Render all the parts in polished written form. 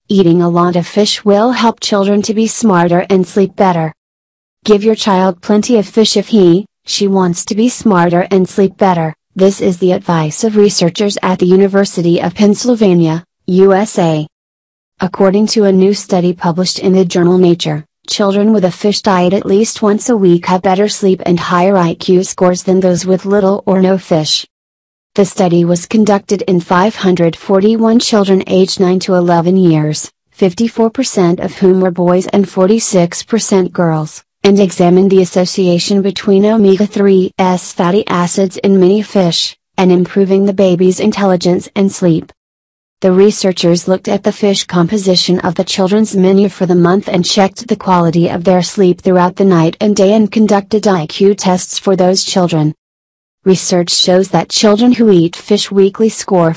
Eating a lot of fish will help children to be smarter and sleep better. Give your child plenty of fish if she wants to be smarter and sleep better. This is the advice of researchers at the University of Pennsylvania, USA. According to a new study published in the journal Nature, children with a fish diet at least once a week have better sleep and higher IQ scores than those with little or no fish. The study was conducted in 541 children aged 9 to 11 years, 54% of whom were boys and 46% girls, and examined the association between omega-3 fatty acids in many fish, and improving the baby's intelligence and sleep. The researchers looked at the fish composition of the children's menu for the month and checked the quality of their sleep throughout the night and day and conducted IQ tests for those children. Research shows that children who eat fish weekly score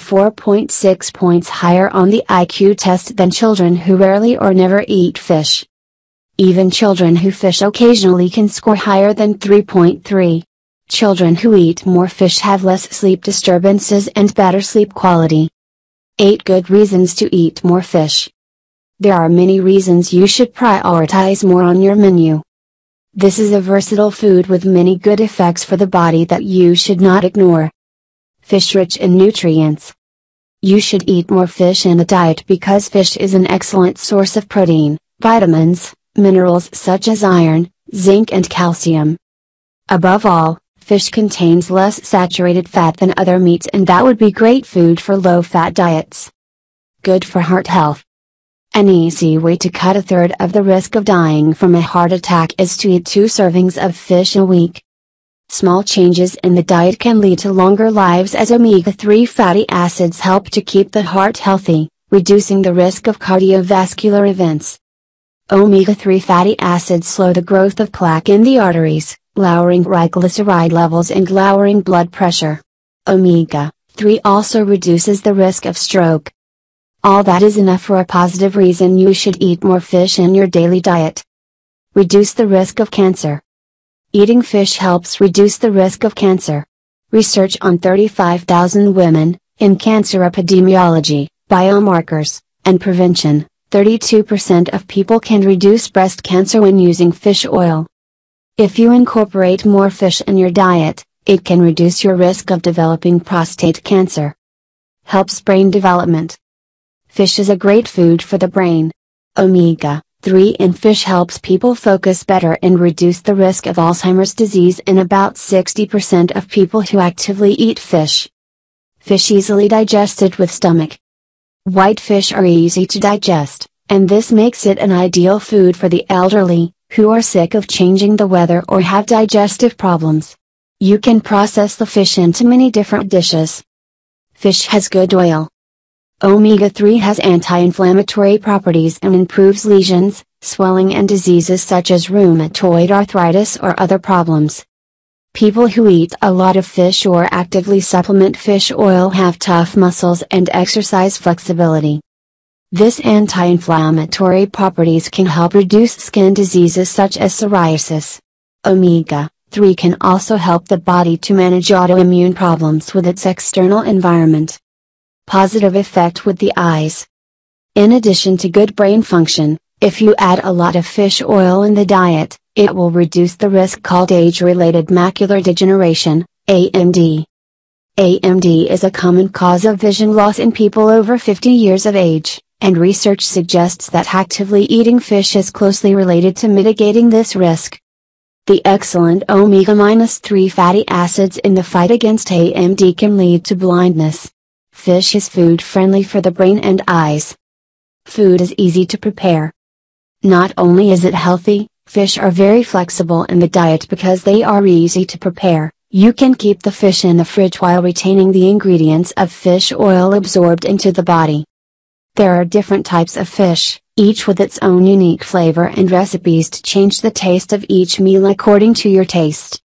4.6 points higher on the IQ test than children who rarely or never eat fish. Even children who fish occasionally can score higher than 3.3. Children who eat more fish have less sleep disturbances and better sleep quality. 8 good reasons to eat more fish. There are many reasons you should prioritize more on your menu. This is a versatile food with many good effects for the body that you should not ignore. Fish rich in nutrients. You should eat more fish in a diet because fish is an excellent source of protein, vitamins, minerals such as iron, zinc and calcium. Above all, fish contains less saturated fat than other meats and that would be great food for low-fat diets. Good for heart health. An easy way to cut a third of the risk of dying from a heart attack is to eat 2 servings of fish a week. Small changes in the diet can lead to longer lives as omega-3 fatty acids help to keep the heart healthy, reducing the risk of cardiovascular events. Omega-3 fatty acids slow the growth of plaque in the arteries, lowering triglyceride levels and lowering blood pressure. Omega-3 also reduces the risk of stroke. All that is enough for a positive reason you should eat more fish in your daily diet. Reduce the risk of cancer. Eating fish helps reduce the risk of cancer. Research on 35,000 women, in cancer epidemiology, biomarkers, and prevention, 32% of people can reduce breast cancer when using fish oil. If you incorporate more fish in your diet, it can reduce your risk of developing prostate cancer. Helps brain development. Fish is a great food for the brain. Omega-3 in fish helps people focus better and reduce the risk of Alzheimer's disease in about 60% of people who actively eat fish. Fish easily digested with stomach. White fish are easy to digest, and this makes it an ideal food for the elderly, who are sick of changing the weather or have digestive problems. You can process the fish into many different dishes. Fish has good oil. Omega-3 has anti-inflammatory properties and improves lesions, swelling and diseases such as rheumatoid arthritis or other problems. People who eat a lot of fish or actively supplement fish oil have tough muscles and exercise flexibility. This anti-inflammatory properties can help reduce skin diseases such as psoriasis. Omega-3 can also help the body to manage autoimmune problems with its external environment. Positive effect with the eyes. In addition to good brain function, if you add a lot of fish oil in the diet, it will reduce the risk called age-related macular degeneration, AMD. AMD is a common cause of vision loss in people over 50 years of age, and research suggests that actively eating fish is closely related to mitigating this risk. The excellent omega-3 fatty acids in the fight against AMD can lead to blindness. Fish is food-friendly for the brain and eyes. Food is easy to prepare. Not only is it healthy, fish are very flexible in the diet because they are easy to prepare. You can keep the fish in the fridge while retaining the ingredients of fish oil absorbed into the body. There are different types of fish, each with its own unique flavor and recipes to change the taste of each meal according to your taste.